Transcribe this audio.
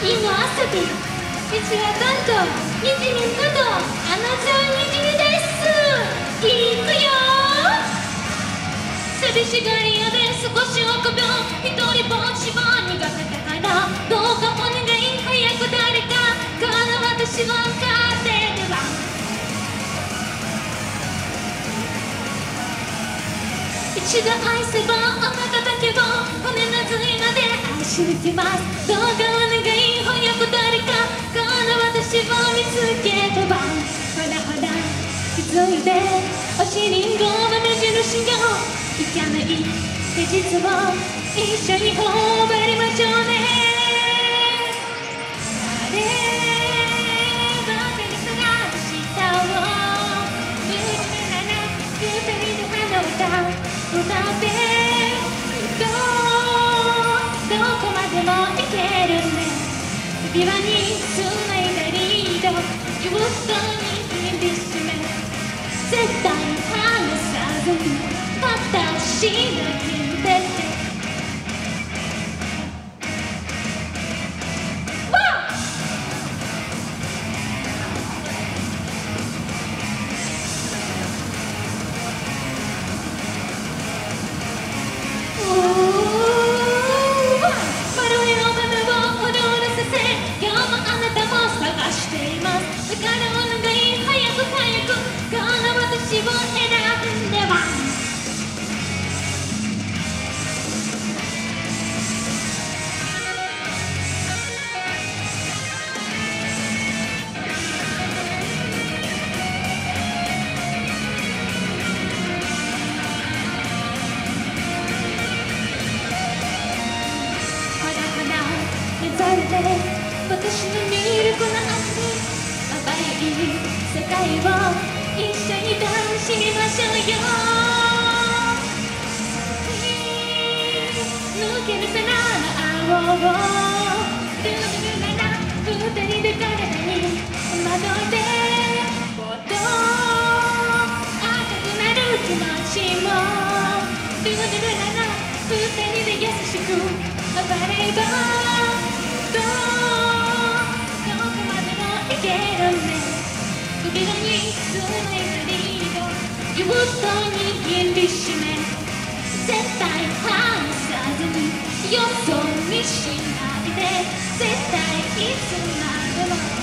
の朝日道がどんどんにじみなどあなたにじみですいくよ寂しがり屋で少し臆病一人ぼっちは苦手だからどうかお願い早く誰かから私は風では一度愛せばあなただけを骨なずいまで愛しに来ますどうかお願い早く誰かから私を見つければほらほら気づいておしりんごの目印がいかない現実を一緒に頬張りましょうね誰ばかり探したを夢なら二人で花歌ってどこまでもいけるね指輪につないだリードゆっと握りしめ絶対離さずに私の夢で私を選んではほらほら目覚めて私の見るこのまばゆい世界を一緒にダンスしましょうよ抜けるさな青をルールなら二人で体にまとってもっと赤くなる気持ちもルールなら二人で優しく暴ればどこまでもいけるね扉につないだリードゆっと握りしめ絶対離さずによそ見しないで絶対いつまでも